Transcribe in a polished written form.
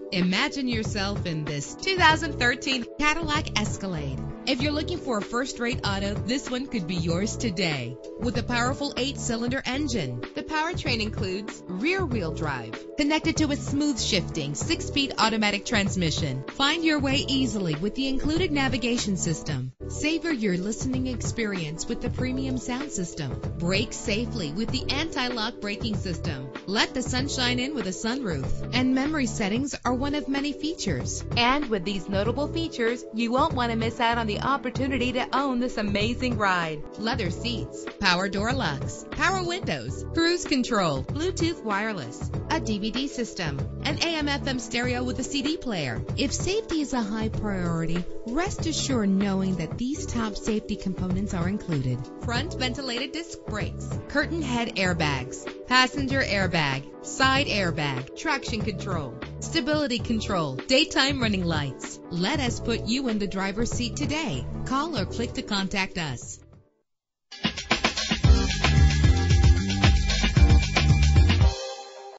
Imagine yourself in this 2013 Cadillac Escalade. If you're looking for a first-rate auto, this one could be yours today. With a powerful 8-cylinder engine, the powertrain includes rear-wheel drive, connected to a smooth shifting 6-speed automatic transmission. Find your way easily with the included navigation system. Savor your listening experience with the premium sound system. Brake safely with the anti-lock braking system. Let the sunshine in with a sunroof. And memory settings are one of many features. And with these notable features, you won't want to miss out on the opportunity to own this amazing ride. Leather seats, power door locks, power windows, cruise control, Bluetooth wireless, a DVD system, an AM/FM stereo with a CD player. If safety is a high priority, rest assured knowing that these top safety components are included. Front ventilated disc brakes, curtain head airbags, passenger airbag, side airbag, traction control, stability control, daytime running lights. Let us put you in the driver's seat today. Call or click to contact us.